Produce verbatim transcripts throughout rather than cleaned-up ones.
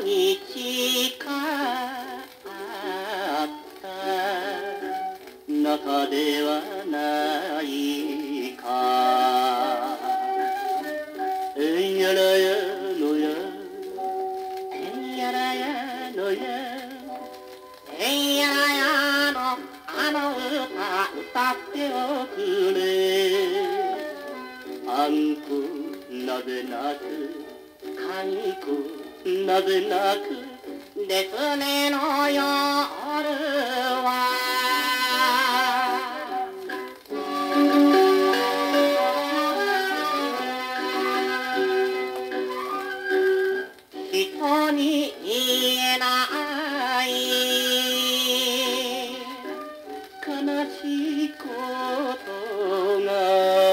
に誓った中ではないか。えんやらやのやえんやらやのやえんやらやのあの歌歌っておくれ。あんこなぜ泣くかんこなぜ泣くですねの夜は人に言えない悲しいことが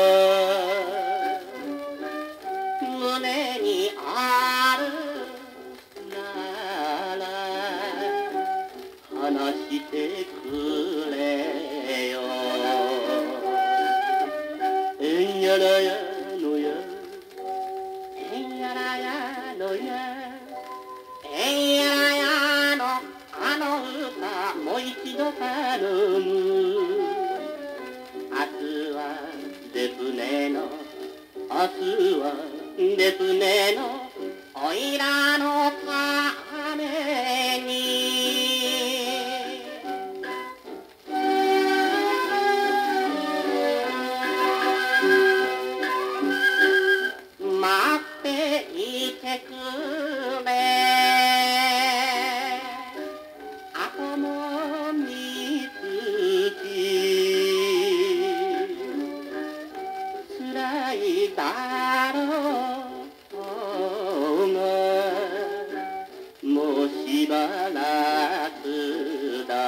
胸にあるなら話してくれよ。えんやらやのやえんやらやのやえんやらやのあの歌もう一度頼む。明日はですねの明日はですねのおいらのために待っていてくれ。あともみつきつらいだろうがもうしばらくだ。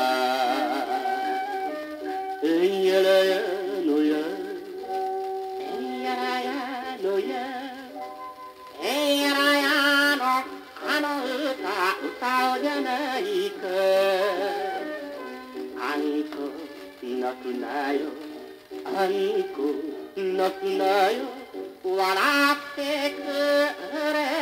えんやらやのやえんやらやのやえんやらやのあの歌歌おうじゃないか。あんこ泣くなよあんこ泣くなよ笑ってくれ。